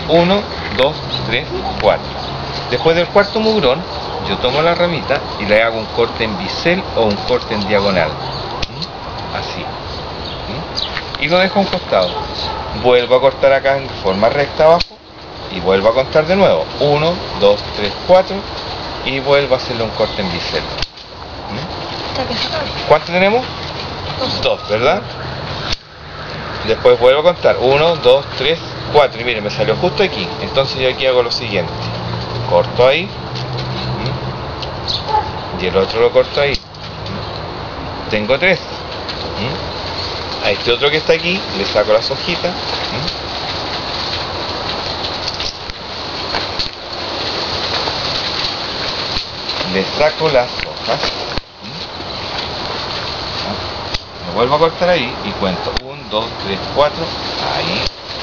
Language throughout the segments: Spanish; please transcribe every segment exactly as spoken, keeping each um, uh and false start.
uno, dos, tres, cuatro. Después del cuarto mugrón, yo tomo la ramita y le hago un corte en bisel o un corte en diagonal. ¿Mm? Así. ¿Mm? Y lo dejo a un costado. Vuelvo a cortar acá en forma recta abajo y vuelvo a contar de nuevo. uno, dos, tres, cuatro y vuelvo a hacerle un corte en bisel. ¿Mm? ¿Cuánto tenemos? Dos, ¿verdad? Después vuelvo a contar. uno, dos, tres, cuatro. Y miren, me salió justo aquí. Entonces yo aquí hago lo siguiente. Corto ahí. ¿Mm? Y el otro lo corto ahí. ¿Mm? Tengo tres. ¿Mm? A este otro que está aquí le saco las hojitas. ¿Mm? Le saco las hojas. ¿Mm? Lo vuelvo a cortar ahí y cuento. uno, dos, tres, cuatro. Ahí.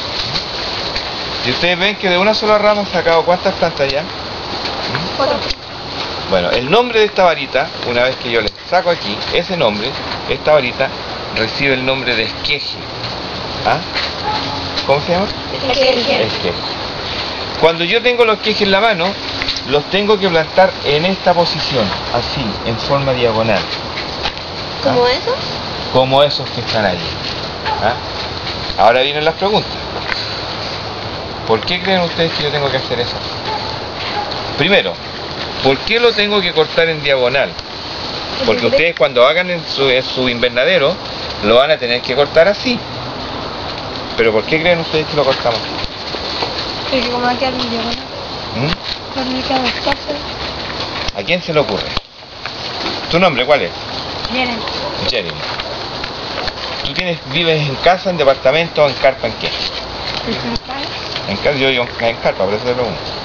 Y ustedes ven que de una sola rama he sacado ¿cuántas plantas ya? Cuatro. Bueno, el nombre de esta varita, una vez que yo le saco aquí, ese nombre, esta varita, recibe el nombre de esqueje. ¿Ah? ¿Cómo se llama? Esqueje. Esqueje. Cuando yo tengo los esquejes en la mano, los tengo que plantar en esta posición, así, en forma diagonal. ¿Ah? ¿Como esos? Como esos que están ahí. ¿Ah? Ahora vienen las preguntas. ¿Por qué creen ustedes que yo tengo que hacer eso? Primero, ¿por qué lo tengo que cortar en diagonal? Porque ustedes cuando hagan en su, en su invernadero, lo van a tener que cortar así. ¿Pero por qué creen ustedes que lo cortamos así? Porque como va a quedar muy diagonal. ¿Mm? Cuando me queda descalzo. ¿A quién se le ocurre? ¿Tu nombre cuál es? Vienen. Jeremy. ¿Tú tienes, vives en casa, en departamento o en carpa en qué? En casa, yo vivo en carpa, por eso te pregunto.